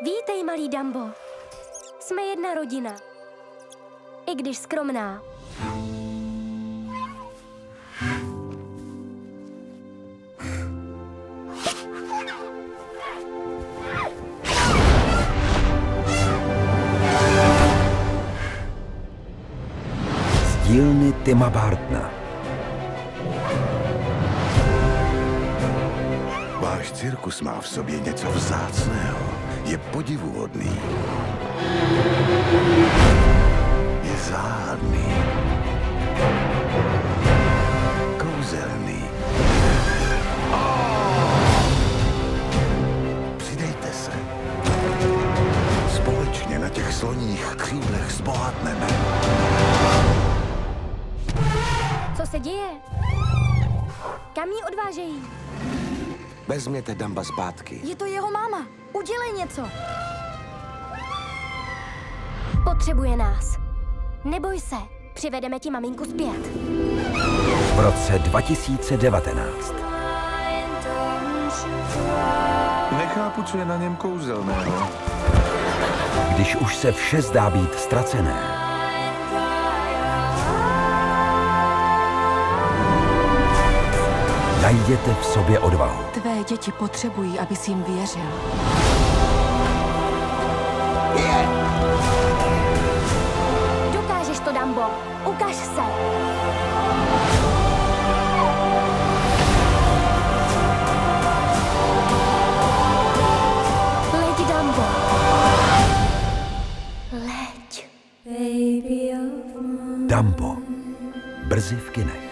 Vítej, malý Dumbo. Jsme jedna rodina. I když skromná. Z dílny Tima Burtona. Váš cirkus má v sobě něco vzácného. Je podivuhodný. Je záhadný. Kouzelný. Přidejte se. Společně na těch sloních křídlech zbohatneme. Co se děje? Kam ji odvážejí? Vezměte Dumba zpátky. Je to jeho máma. Udělej něco. Potřebuje nás. Neboj se, přivedeme ti maminku zpět. V roce 2019. Nechápu, co je na něm kouzelného. Když už se vše zdá být ztracené. Najděte v sobě odvahu. Tvé děti potřebují, abys jim věřil. Dokážeš to, Dumbo. Ukaž se. Leď, Dumbo. Leď. Dumbo. Brzy v kinech.